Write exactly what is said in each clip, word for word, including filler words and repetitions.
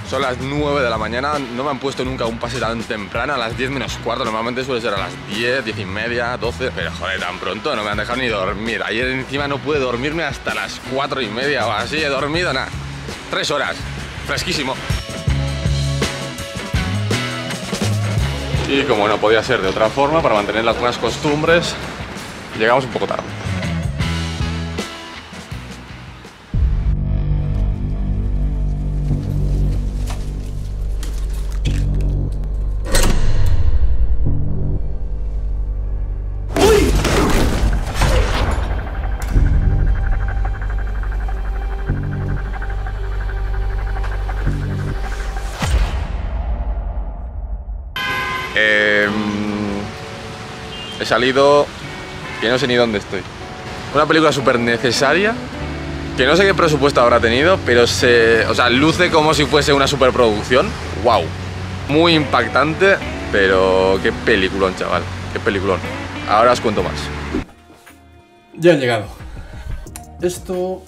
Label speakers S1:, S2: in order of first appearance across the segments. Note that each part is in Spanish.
S1: Son las nueve de la mañana, no me han puesto nunca un pase tan temprano, a las diez menos cuarto, normalmente suele ser a las diez, diez y media, doce, pero joder, tan pronto no me han dejado ni dormir. Ayer encima no pude dormirme hasta las cuatro y media o así, he dormido nada, tres horas, fresquísimo. Y como no podía ser de otra forma, para mantener las buenas costumbres, llegamos un poco tarde. Eh, he salido que no sé ni dónde estoy. Una película súper necesaria, que no sé qué presupuesto habrá tenido, pero se, o sea, luce como si fuese una superproducción. ¡Wow! Muy impactante, pero qué peliculón, chaval. Qué peliculón. Ahora os cuento más.
S2: Ya han llegado. Esto...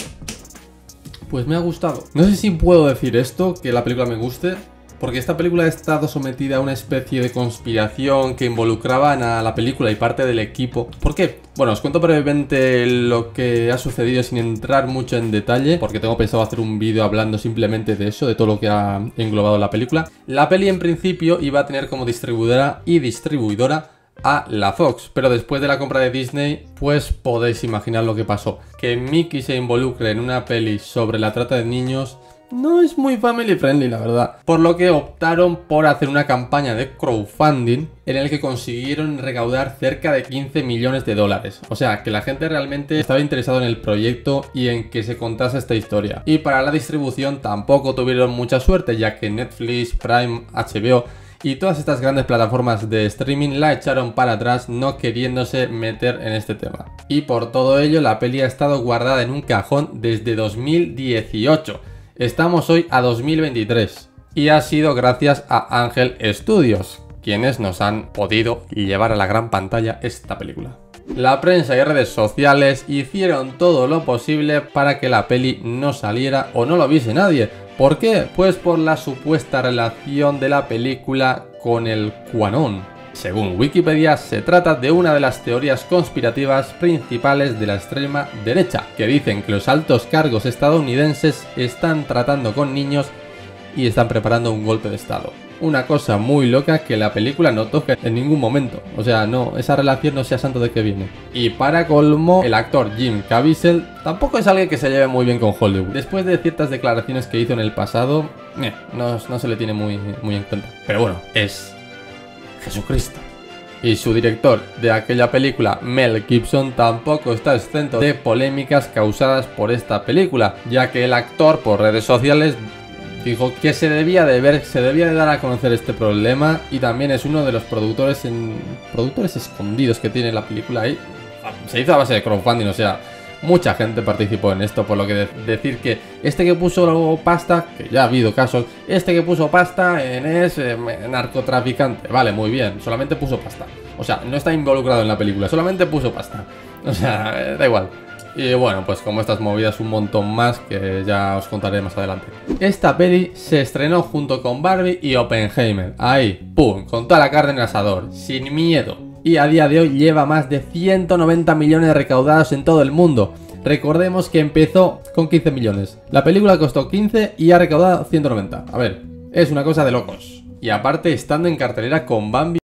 S2: pues me ha gustado. No sé si puedo decir esto, que la película me guste, porque esta película ha estado sometida a una especie de conspiración que involucraban a la película y parte del equipo. ¿Por qué? Bueno, os cuento brevemente lo que ha sucedido sin entrar mucho en detalle, porque tengo pensado hacer un vídeo hablando simplemente de eso, de todo lo que ha englobado la película. La peli en principio iba a tener como distribuidora y distribuidora a la Fox, pero después de la compra de Disney, pues podéis imaginar lo que pasó. Que Mickey se involucre en una peli sobre la trata de niños no es muy family friendly, la verdad. Por lo que optaron por hacer una campaña de crowdfunding en el que consiguieron recaudar cerca de quince millones de dólares. O sea, que la gente realmente estaba interesada en el proyecto y en que se contase esta historia. Y para la distribución tampoco tuvieron mucha suerte, ya que Netflix, Prime, H B O y todas estas grandes plataformas de streaming la echaron para atrás, no queriéndose meter en este tema. Y por todo ello, la peli ha estado guardada en un cajón desde dos mil dieciocho. Estamos hoy a dos mil veintitrés y ha sido gracias a Ángel Studios, quienes nos han podido llevar a la gran pantalla esta película. La prensa y redes sociales hicieron todo lo posible para que la peli no saliera o no lo viese nadie. ¿Por qué? Pues por la supuesta relación de la película con el QAnon. Según Wikipedia, se trata de una de las teorías conspirativas principales de la extrema derecha, que dicen que los altos cargos estadounidenses están tratando con niños y están preparando un golpe de estado. Una cosa muy loca que la película no toca en ningún momento. O sea, no, esa relación no sea santo de qué viene. Y para colmo, el actor Jim Caviezel tampoco es alguien que se lleve muy bien con Hollywood. Después de ciertas declaraciones que hizo en el pasado, eh, no, no se le tiene muy, muy en cuenta. Pero bueno, es Jesucristo. Y su director de aquella película, Mel Gibson, tampoco está exento de polémicas causadas por esta película, ya que el actor por redes sociales dijo que se debía de ver, se debía de dar a conocer este problema, y también es uno de los productores en productores escondidos que tiene la película ahí. Se hizo a base de crowdfunding, o sea, mucha gente participó en esto, por lo que de decir que este que puso pasta, que ya ha habido casos, este que puso pasta en es eh, narcotraficante, vale, muy bien, solamente puso pasta. O sea, no está involucrado en la película, solamente puso pasta. O sea, eh, da igual. Y bueno, pues como estas movidas un montón más que ya os contaré más adelante. Esta peli se estrenó junto con Barbie y Oppenheimer. Ahí, pum, con toda la carne en el asador, sin miedo. Y a día de hoy lleva más de ciento noventa millones recaudados en todo el mundo. Recordemos que empezó con quince millones. La película costó quince y ha recaudado ciento noventa. A ver, es una cosa de locos. Y aparte estando en cartelera con Bambi,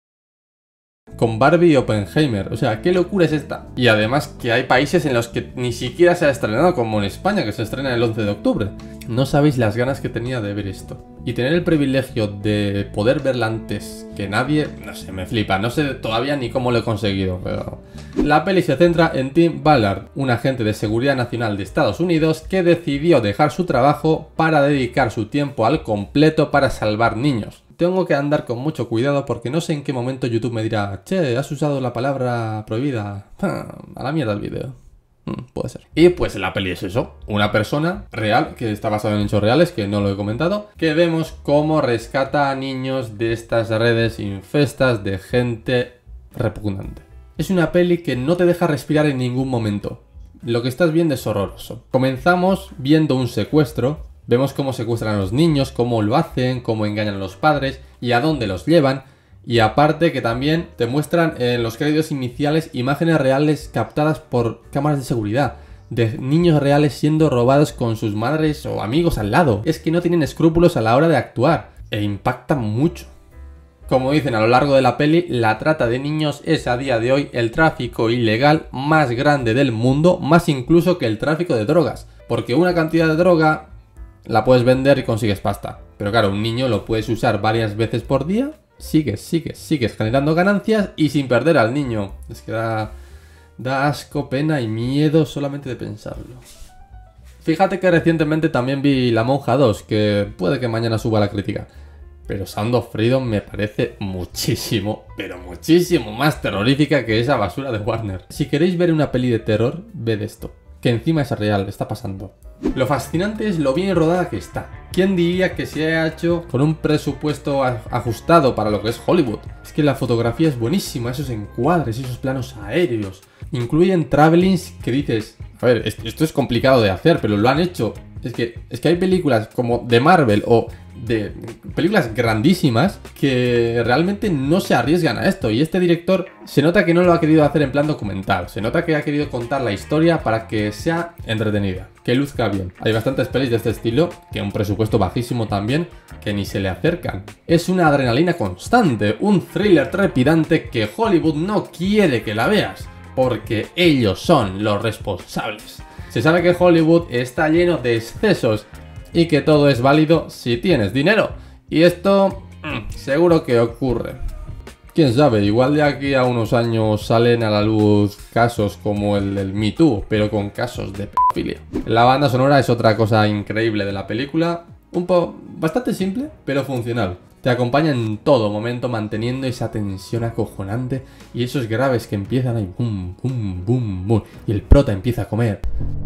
S2: con Barbie y Oppenheimer. O sea, ¿qué locura es esta? Y además que hay países en los que ni siquiera se ha estrenado, como en España, que se estrena el once de octubre. No sabéis las ganas que tenía de ver esto. Y tener el privilegio de poder verla antes que nadie, no sé, me flipa. No sé todavía ni cómo lo he conseguido, pero... La peli se centra en Tim Ballard, un agente de seguridad nacional de Estados Unidos que decidió dejar su trabajo para dedicar su tiempo al completo para salvar niños. Tengo que andar con mucho cuidado porque no sé en qué momento YouTube me dirá: che, has usado la palabra prohibida. A la mierda el vídeo. Hmm, puede ser. Y pues la peli es eso. Una persona real, que está basada en hechos reales, que no lo he comentado, que vemos cómo rescata a niños de estas redes infestas de gente repugnante. Es una peli que no te deja respirar en ningún momento. Lo que estás viendo es horroroso. Comenzamos viendo un secuestro Vemos cómo secuestran a los niños, cómo lo hacen, cómo engañan a los padres y a dónde los llevan. Y aparte que también te muestran en los créditos iniciales imágenes reales captadas por cámaras de seguridad de niños reales siendo robados con sus madres o amigos al lado. Es que no tienen escrúpulos a la hora de actuar e impactan mucho. Como dicen a lo largo de la peli, la trata de niños es a día de hoy el tráfico ilegal más grande del mundo, más incluso que el tráfico de drogas. Porque una cantidad de droga la puedes vender y consigues pasta. Pero claro, un niño lo puedes usar varias veces por día, sigues, sigues, sigues generando ganancias y sin perder al niño. Es que da, da asco, pena y miedo solamente de pensarlo. Fíjate que recientemente también vi La Monja dos, que puede que mañana suba la crítica. Pero Sound of Freedom me parece muchísimo, pero muchísimo más terrorífica que esa basura de Warner. Si queréis ver una peli de terror, ved esto. Que encima es real, está pasando. Lo fascinante es lo bien rodada que está. ¿Quién diría que se ha hecho con un presupuesto ajustado para lo que es Hollywood? Es que la fotografía es buenísima, esos encuadres, esos planos aéreos. Incluyen travelings que dices... A ver, esto es complicado de hacer, pero lo han hecho. Es que, es que hay películas como de Marvel o de películas grandísimas que realmente no se arriesgan a esto. Y este director se nota que no lo ha querido hacer en plan documental. Se nota que ha querido contar la historia para que sea entretenida, que luzca bien. Hay bastantes pelis de este estilo, que un presupuesto bajísimo también, que ni se le acercan. Es una adrenalina constante, un thriller trepidante que Hollywood no quiere que la veas, porque ellos son los responsables. Se sabe que Hollywood está lleno de excesos y que todo es válido si tienes dinero. Y esto mmm, seguro que ocurre. Quién sabe, igual de aquí a unos años salen a la luz casos como el del Me Too, pero con casos de pedofilia. La banda sonora es otra cosa increíble de la película. Un poco bastante simple, pero funcional. Te acompaña en todo momento manteniendo esa tensión acojonante y esos graves que empiezan ahí, boom, boom, boom, boom, y el prota empieza a comer.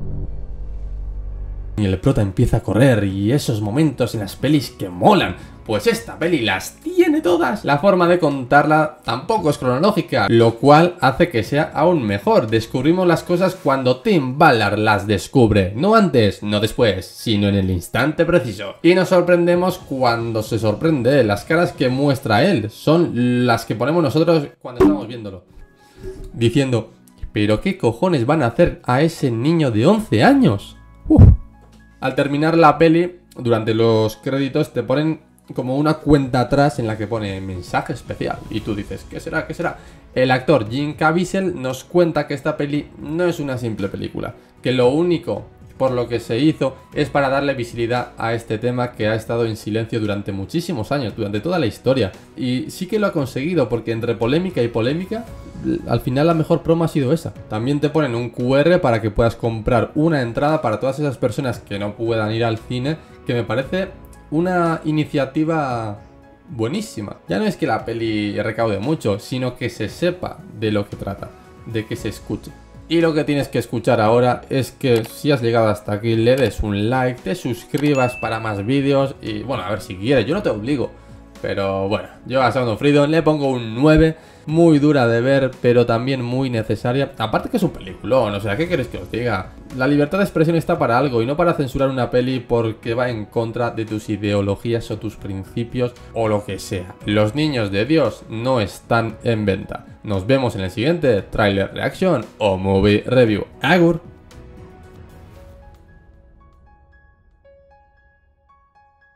S2: Y el prota empieza a correr y esos momentos en las pelis que molan. Pues esta peli las tiene todas. La forma de contarla tampoco es cronológica, lo cual hace que sea aún mejor. Descubrimos las cosas cuando Tim Ballard las descubre. No antes, no después, sino en el instante preciso. Y nos sorprendemos cuando se sorprende. Las caras que muestra él son las que ponemos nosotros cuando estamos viéndolo. Diciendo, ¿pero qué cojones van a hacer a ese niño de once años? Uf. Al terminar la peli, durante los créditos te ponen como una cuenta atrás en la que pone mensaje especial. Y tú dices, ¿qué será? ¿Qué será? El actor Jim Caviezel nos cuenta que esta peli no es una simple película. Que lo único por lo que se hizo es para darle visibilidad a este tema que ha estado en silencio durante muchísimos años, durante toda la historia. Y sí que lo ha conseguido, porque entre polémica y polémica, al final la mejor promo ha sido esa. También te ponen un cu erre para que puedas comprar una entrada para todas esas personas que no puedan ir al cine, que me parece una iniciativa buenísima. Ya no es que la peli recaude mucho, sino que se sepa de lo que trata, de que se escuche. Y lo que tienes que escuchar ahora es que si has llegado hasta aquí le des un like, te suscribas para más vídeos y bueno, a ver si quieres, yo no te obligo. Pero bueno, yo a Sound of Freedom le pongo un nueve, muy dura de ver, pero también muy necesaria. Aparte que es un peliculón, o sea, ¿qué queréis que os diga? La libertad de expresión está para algo y no para censurar una peli porque va en contra de tus ideologías o tus principios o lo que sea. Los niños de Dios no están en venta. Nos vemos en el siguiente Trailer Reaction o Movie Review. Agur.